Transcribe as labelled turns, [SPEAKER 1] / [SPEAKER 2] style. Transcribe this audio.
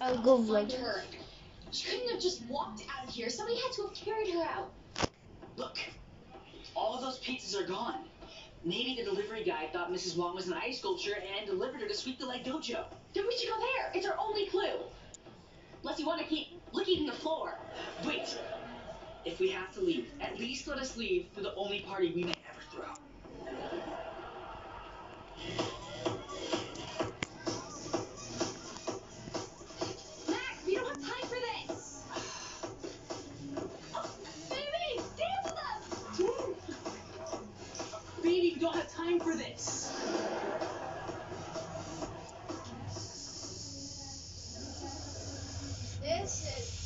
[SPEAKER 1] I'll go vlog.
[SPEAKER 2] Her. She couldn't have just walked out of here. Somebody had to have carried her out.
[SPEAKER 3] Look, all of those pizzas are gone. Maybe the delivery guy thought Mrs. Wong was an ice sculpture and delivered her to Sweep the Leg Dojo.
[SPEAKER 2] Then we should go there. It's our only clue. Unless you want to keep looking the floor.
[SPEAKER 3] Wait. If we have to leave, at least let us leave for the only party we may ever throw.
[SPEAKER 2] Max, we don't have time for this. Oh, baby, dance with us.
[SPEAKER 3] Baby, we don't have time for this.
[SPEAKER 1] This is